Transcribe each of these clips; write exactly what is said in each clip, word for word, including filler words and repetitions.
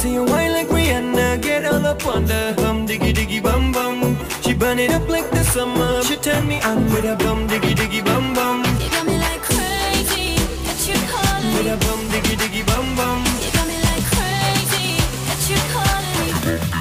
see you whine like Rihanna, get all up on the hum diggy diggy bum bum. She burn it up like the summer. She turn me on with a bum diggy diggy bum bum. You got me like crazy, that you calling With me. a bum diggy diggy bum bum. You got me like crazy, that you calling me.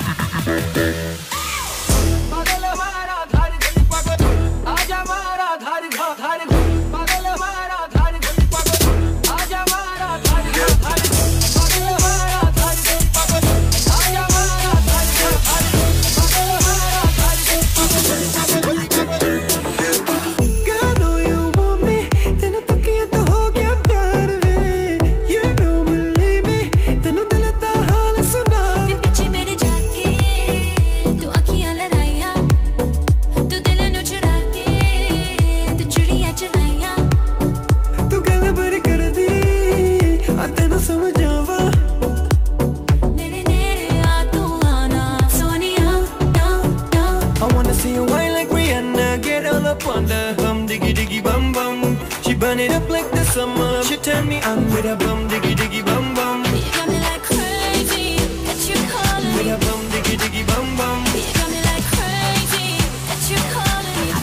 पागल हमारा धार गली पागल, आजा हमारा धार घा धार घा. पागल हमारा धार गली पागल, आजा हमारा धार घा धार घा. पागल हमारा धार गली पागल, आजा हमारा धार घा धार घा. पागल हमारा धार गली पागल, पागल पागल. Girl, I know you want me, तेनू तकिया तो हो गया प्यार वे. You don't believe me, तेनू दिल दा हाल सुना. फिर पीछे मेरे जाके तू अखियां लड़ाइयां, तू दिल नू चुरा के तू चुड़ियां चलाइयां. तू गल भर कर दी, आ तेनू समझावा. मेरे नेड़े आ तू आना सोनिया, ना ना. I wanna see you whine like Rihanna, get all up on the hum diggy diggy bum bum. She burn it up like the summer. She turn me on with a bum diggy diggy bum bum. You got me like crazy, that you calling With me. a bum diggy diggy bum bum. You got me like crazy, that you calling me.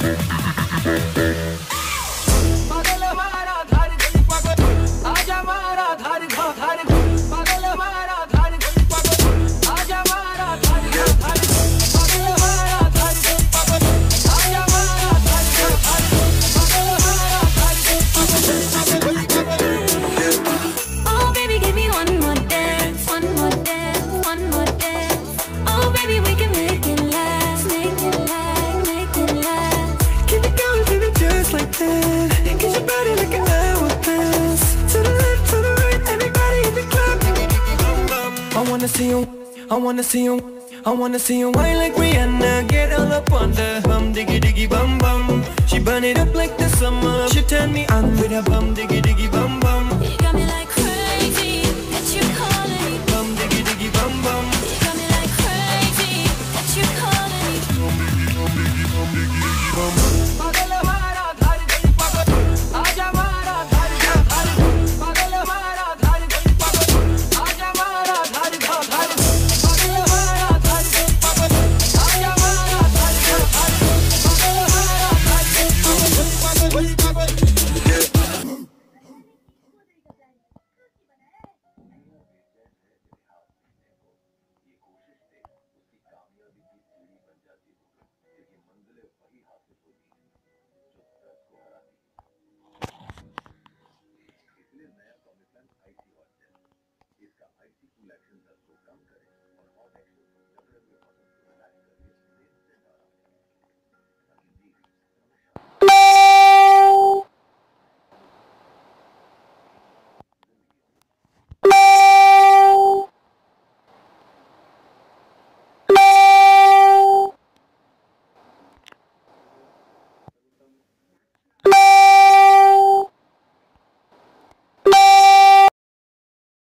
पागल हमारा धार गली पागल, आजा हमारा धार घा धार घा. पागल हमारा धार गली पागल, आजा हमारा धार घा धार घा. पागल हमारा धार गली पागल, आजा हमारा धार घा धार घा. पागल हमारा धार गली पागल, पागल पागल. Oh baby, give me one more dance, one more dance, one more dance. Oh baby, we can make it last, make it last, make it last. Keep it going, baby, just like that. Get your body like an hourglass. To the left, to the right, everybody in the club. I wanna see you, I wanna see you, I wanna see you whine like Rihanna, get all up on the hum diggy diggy bum bum. She burn it up like the summer. She turn me on with a bum diggy diggy bum bum. You got me like crazy, that you calling me. Bum diggy diggy bum bum. You got me like crazy, that you calling me. पागल हमारा धार गली पागल, आजा हमारा धार घा धार घा. पागल हमारा धार गली पागल, आजा हमारा धार घा धार घा. पागल हमारा धार गली पागल, आजा हमारा धार घा धार घा. पागल हमारा धार गली पागल, पागल पागल.